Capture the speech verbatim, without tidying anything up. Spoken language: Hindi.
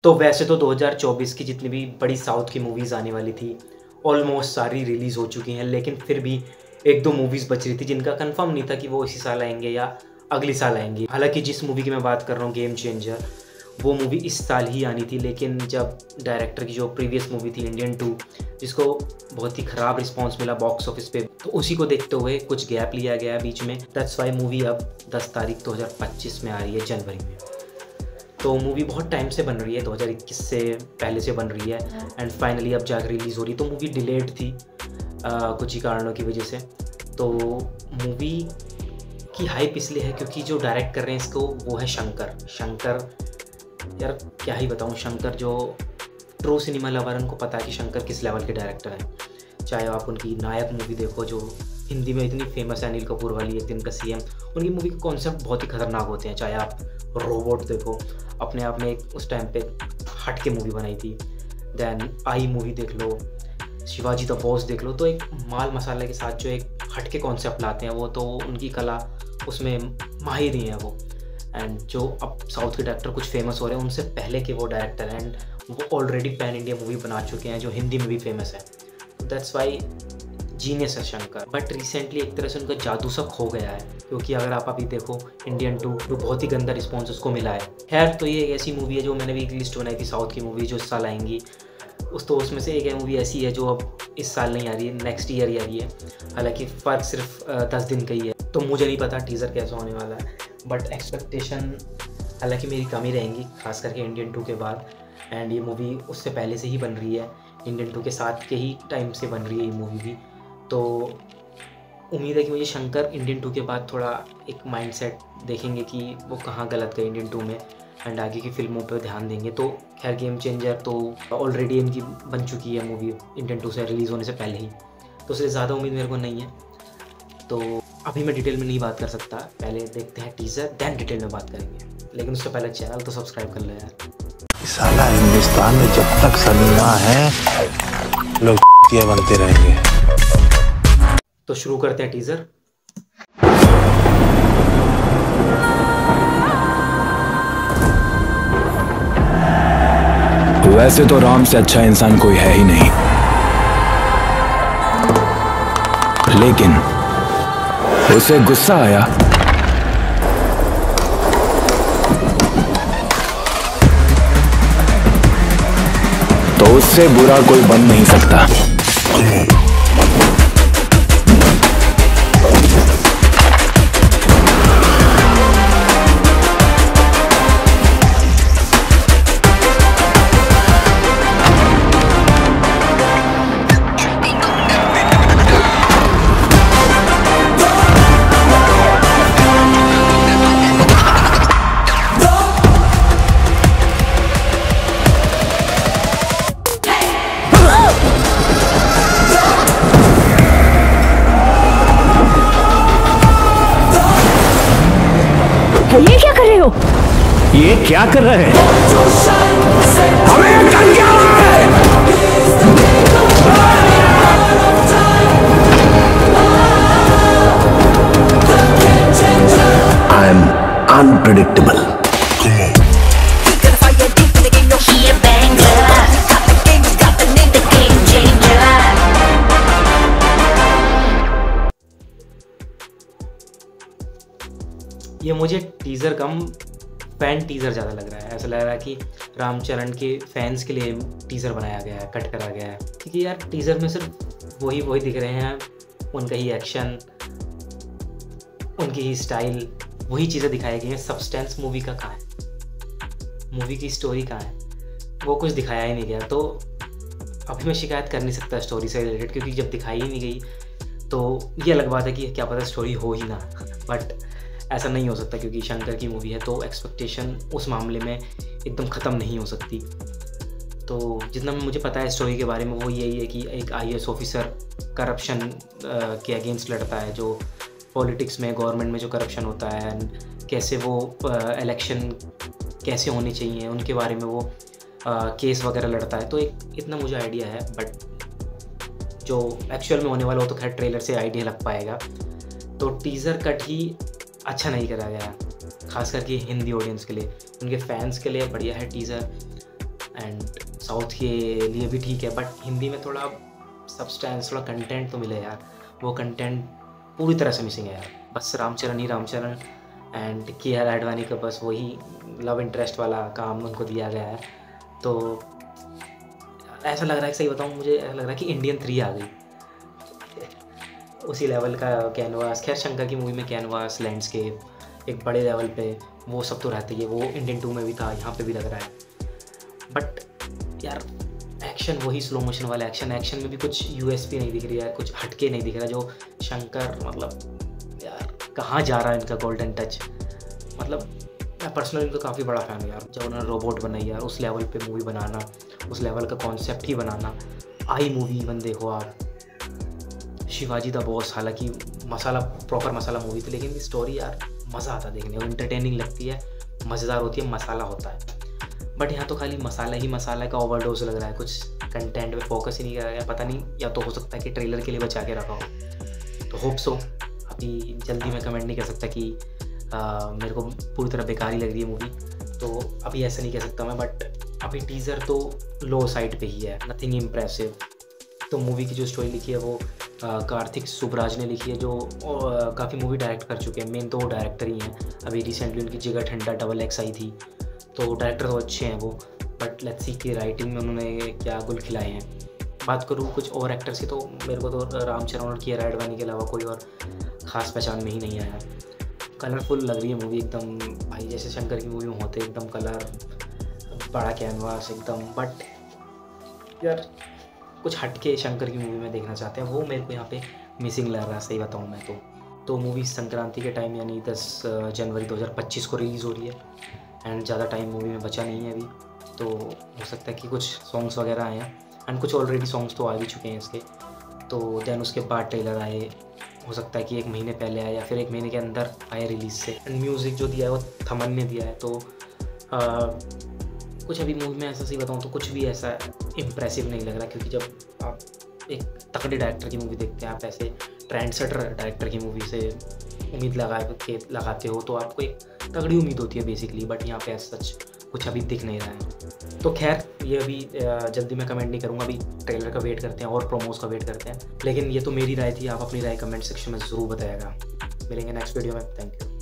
तो वैसे तो दो हज़ार चौबीस की जितनी भी बड़ी साउथ की मूवीज़ आने वाली थी ऑलमोस्ट सारी रिलीज़ हो चुकी हैं, लेकिन फिर भी एक दो मूवीज़ बच रही थी जिनका कंफर्म नहीं था कि वो इसी साल आएंगे या अगले साल आएंगे। हालांकि जिस मूवी की मैं बात कर रहा हूँ गेम चेंजर, वो मूवी इस साल ही आनी थी, लेकिन जब डायरेक्टर की जो प्रीवियस मूवी थी इंडियन टू, जिसको बहुत ही ख़राब रिस्पांस मिला बॉक्स ऑफिस पे, तो उसी को देखते हुए कुछ गैप लिया गया बीच में। दैट्स वाई मूवी अब दस तारीख दो हज़ार पच्चीस में आ रही है, जनवरी में। तो मूवी बहुत टाइम से बन रही है, दो हज़ार इक्कीस से पहले से बन रही है एंड फाइनली अब जाकर रिलीज़ हो रही है। तो मूवी डिलेड थी आ, कुछ ही कारणों की वजह से। तो मूवी की हाइप इसलिए है क्योंकि जो डायरेक्ट कर रहे हैं इसको वो है शंकर शंकर यार क्या ही बताऊँ, शंकर जो ट्रू सिनेमा लवर उनको पता है कि शंकर किस लेवल के डायरेक्टर हैं। चाहे आप उनकी नायक मूवी देखो जो हिंदी में इतनी फेमस है, अनिल कपूर वाली, एक दिन का सीएम, उनकी मूवी के कॉन्सेप्ट बहुत ही खतरनाक होते हैं। चाहे आप रोबोट देखो, अपने आप में एक उस टाइम पे हट के मूवी बनाई थी। देन आई मूवी देख लो, शिवाजी द बॉस देख लो, तो एक माल मसाले के साथ जो एक हट के कॉन्सेप्ट लाते हैं वो तो उनकी कला उसमें माहिर ही है वो। एंड जो अब साउथ के डायरेक्टर कुछ फेमस हो रहे हैं उनसे पहले के वो डायरेक्टर हैं एंड वो ऑलरेडी पैन इंडिया मूवी बना चुके हैं जो हिंदी में भी फेमस है। दैट्स वाई जीनियस है शंकर। बट रिसेंटली एक तरह से उनका जादू सा खो गया है, क्योंकि अगर आप अभी देखो इंडियन टू जो बहुत ही गंदा रिस्पॉन्स उसको मिला है। खैर, तो ये एक ऐसी मूवी है जो मैंने भी एक लिस्ट बनाई थी साउथ की मूवी जो इस साल आएंगी, उस तो उसमें से एक मूवी ऐसी है जो अब इस साल नहीं आ रही है, नेक्स्ट ईयर ही आ रही है। हालांकि फ़र्क सिर्फ दस दिन का ही है, तो मुझे नहीं पता टीज़र कैसा होने वाला है, बट एक्सपेक्टेशन हालांकि मेरी कम ही रहेंगी, खास करके इंडियन टू के बाद। एंड ये मूवी उससे पहले से ही बन रही है, इंडियन टू के साथ के ही टाइम से बन रही है ये मूवी भी। तो उम्मीद है कि मुझे शंकर इंडियन टू के बाद थोड़ा एक माइंडसेट देखेंगे कि वो कहाँ गलत गए इंडियन टू में, एंड आगे की फिल्मों पर ध्यान देंगे। तो खैर गेम चेंजर तो ऑलरेडी इनकी बन चुकी है मूवी इंडियन टू से रिलीज़ होने से पहले ही, तो उससे ज़्यादा उम्मीद मेरे को नहीं है। तो अभी मैं डिटेल में नहीं बात कर सकता, पहले देखते हैं टीज़र देन डिटेल में बात करेंगे, लेकिन उससे पहले चैनल तो सब्सक्राइब कर लो यार। साला हिंदुस्तान में जब तक सलीमा है लोग बनते रहेंगे। तो शुरू करते हैं टीज़र। वैसे तो राम से अच्छा इंसान कोई है ही नहीं, लेकिन उसे गुस्सा आया तो उससे बुरा कोई बन नहीं सकता। ये क्या कर रहे हो? ये क्या कर रहे हैं? हमें कर क्या है? I am unpredictable. ये मुझे टीज़र कम फैन टीज़र ज़्यादा लग रहा है। ऐसा लग रहा है कि रामचरण के फैंस के लिए टीज़र बनाया गया है, कट करा गया है, क्योंकि यार टीज़र में सिर्फ वही वही दिख रहे हैं, उनका ही एक्शन, उनकी ही स्टाइल, वही चीज़ें दिखाई गई हैं। सब्सटेंस मूवी का कहाँ है, मूवी की स्टोरी कहाँ है, वो कुछ दिखाया ही नहीं गया। तो अभी मैं शिकायत कर नहीं सकता स्टोरी से रिलेटेड, क्योंकि जब दिखाई ही नहीं गई तो ये अलग बात है कि क्या पता स्टोरी हो ही ना, बट ऐसा नहीं हो सकता क्योंकि शंकर की मूवी है, तो एक्सपेक्टेशन उस मामले में एकदम ख़त्म नहीं हो सकती। तो जितना मुझे पता है स्टोरी के बारे में वो यही है कि एक आईएएस ऑफिसर करप्शन के अगेंस्ट लड़ता है, जो पॉलिटिक्स में गवर्नमेंट में जो करप्शन होता है एंड कैसे वो इलेक्शन कैसे होने चाहिए उनके बारे में वो केस वगैरह लड़ता है। तो एक इतना मुझे आइडिया है, बट जो एक्चुअल में होने वाला हो तो खैर ट्रेलर से आइडिया लग पाएगा। तो टीज़र कट ही अच्छा नहीं करा गया, खास करके हिंदी ऑडियंस के लिए, उनके फैंस के लिए बढ़िया है टीज़र। एंड साउथ के लिए भी ठीक है, बट हिंदी में थोड़ा सब्सटेंस, थोड़ा कंटेंट तो मिले यार। वो कंटेंट पूरी तरह से मिसिंग है यार। बस रामचरण ही रामचरण एंड के आर आडवाणी का बस वही लव इंटरेस्ट वाला काम उनको दिया गया है। तो ऐसा लग रहा है, सही बताऊँ, मुझे ऐसा लग रहा है कि इंडियन थ्री आ गई उसी लेवल का कैनवास। खैर शंकर की मूवी में कैनवास, लैंडस्केप एक बड़े लेवल पे वो सब तो रहती है, वो इंडियन टू में भी था, यहाँ पे भी लग रहा है। बट यार एक्शन वही स्लो मोशन वाला एक्शन, एक्शन में भी कुछ यूएसपी नहीं दिख रही है, कुछ हटके नहीं दिख रहा जो शंकर, मतलब यार कहाँ जा रहा है इनका गोल्डन टच। मतलब मैं पर्सनली तो काफ़ी बड़ा फ़ैन हूँ यार। जब उन्होंने रोबोट बनाई यार, उस लेवल पे मूवी बनाना, उस लेवल का कॉन्सेप्ट ही बनाना। आई मूवी इवन देखो आप, शिवाजी द बॉस, हालांकि मसाला प्रॉपर मसाला मूवी थी, लेकिन स्टोरी यार मज़ा आता देखने को, इंटरटेनिंग लगती है, मज़ेदार होती है, मसाला होता है। बट यहाँ तो खाली मसाला ही मसाला का ओवरडोज लग रहा है, कुछ कंटेंट पे फोकस ही नहीं कर रहा है। पता नहीं, या तो हो सकता है कि ट्रेलर के लिए बचा के रखा हो, तो होप सो। अभी जल्दी मैं कमेंट नहीं कर सकता कि आ, मेरे को पूरी तरह बेकार ही लग रही है मूवी, तो अभी ऐसा नहीं कह सकता मैं। बट अभी टीज़र तो लो साइड पे ही है, नथिंग इम्प्रेसिव। तो मूवी की जो स्टोरी लिखी है वो आ, कार्तिक सुबराज ने लिखी है, जो काफ़ी मूवी डायरेक्ट कर चुके हैं। मेन तो वो डायरेक्टर ही हैं। अभी रिसेंटली उनकी जिगर ठंडा डबल एक्स आई थी, तो डायरेक्टर तो अच्छे हैं वो, बट लेट्स सी कि राइटिंग में उन्होंने क्या गुल खिलाए हैं। बात करूँ कुछ और एक्टर्स की, तो मेरे को तो रामचरण और के आर आडवाणी के अलावा कोई और ख़ास पहचान में ही नहीं आया। कलरफुल लग रही है मूवी एकदम, भाई जैसे शंकर की मूवी में होते एकदम कलर, बड़ा कैनवास एकदम। बट यार कुछ हटके शंकर की मूवी में देखना चाहते हैं, वो मेरे को यहाँ पे मिसिंग लग रहा है, सही बताऊँ मैं तो। तो मूवी संक्रांति के टाइम यानी दस जनवरी दो हज़ार पच्चीस को रिलीज़ हो रही है, एंड ज़्यादा टाइम मूवी में बचा नहीं है अभी, तो हो सकता है कि कुछ सॉन्ग्स वगैरह आए हैं, एंड कुछ ऑलरेडी सॉन्ग्स तो आ भी चुके हैं इसके। तो दैन उसके बाद ट्रेलर आए, हो सकता है कि एक महीने पहले आए या फिर एक महीने के अंदर आए रिलीज़ से। एंड म्यूज़िक जो दिया है वो थमन ने दिया है, तो आ, कुछ अभी मूवी में ऐसा सही बताऊँ तो कुछ भी ऐसा इम्प्रेसिव नहीं लग रहा, क्योंकि जब आप एक तगड़े डायरेक्टर की मूवी देखते हैं, आप ऐसे ट्रेंडसेटर डायरेक्टर की मूवी से उम्मीद लगा के लगाते हो, तो आपको एक तगड़ी उम्मीद होती है बेसिकली। बट यहाँ पे सच कुछ अभी दिख नहीं रहा है। तो खैर ये अभी जल्दी मैं कमेंट नहीं करूँगा, अभी ट्रेलर का वेट करते हैं और प्रोमोज का वेट करते हैं। लेकिन ये तो मेरी राय थी, आप अपनी राय कमेंट सेक्शन में ज़रूर बताइएगा। मिलेंगे नेक्स्ट वीडियो में, थैंक यू।